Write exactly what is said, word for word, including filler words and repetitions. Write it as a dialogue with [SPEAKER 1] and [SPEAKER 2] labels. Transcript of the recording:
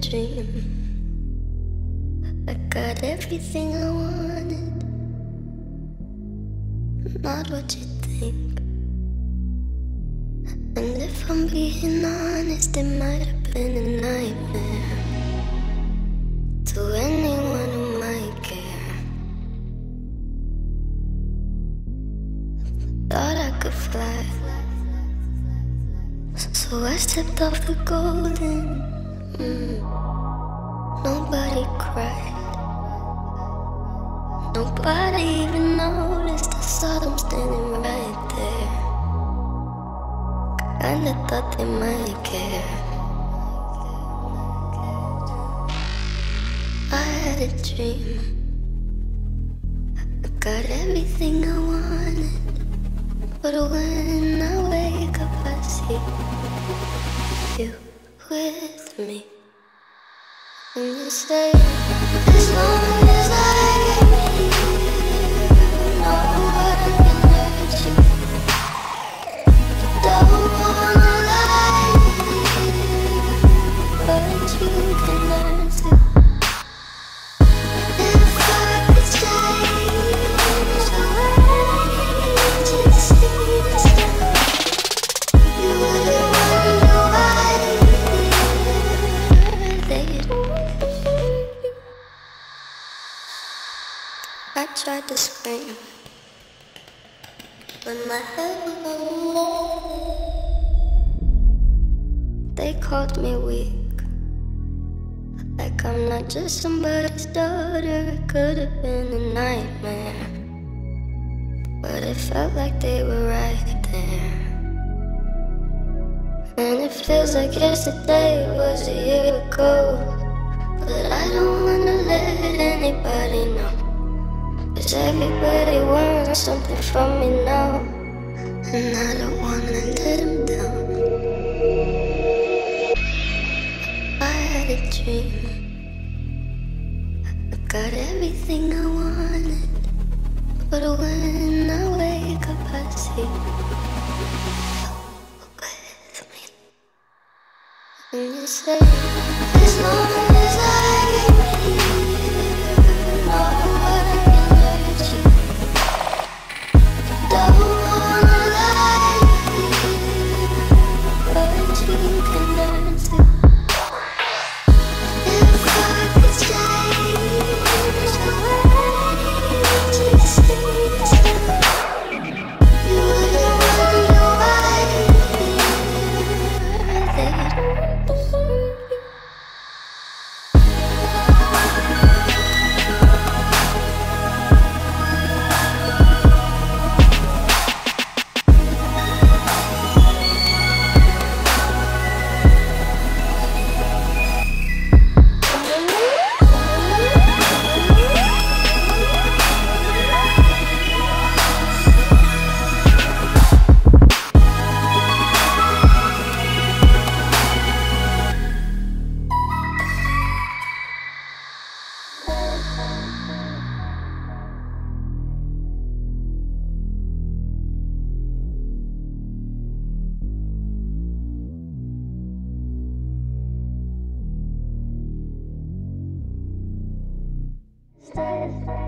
[SPEAKER 1] dream. I got everything I wanted, not what you think. And if I'm being honest, it might have been a nightmare to anyone who might care. Thought I could fly, so I stepped off the golden. Mm. Nobody cried, nobody even noticed. I saw them standing right there. Kinda thought they might care. I had a dream, I got everything I wanted, but when I wake up I see you with me. And you say, as long as I am here, nobody can hurt you. Don't wanna lie, but you can learn to. If I could change the way you see this now, you wouldn't wonder why they. I tried to scream, but my head was on the wall. They called me weak, like I'm not just somebody's daughter. It could have been a nightmare, but it felt like they were right there. And it feels like yesterday was a year ago, but I don't wanna let anybody know, 'cause everybody wants something from me now, and I don't wanna let them down. I had a dream, I got everything I wanted, but when I wake up I see you with me. And you say, as long as I am here, nobody can hurt you. Don't wanna lie, but you can learn to. If I could change the way you see this now, you wouldn't wonder why they. Stay.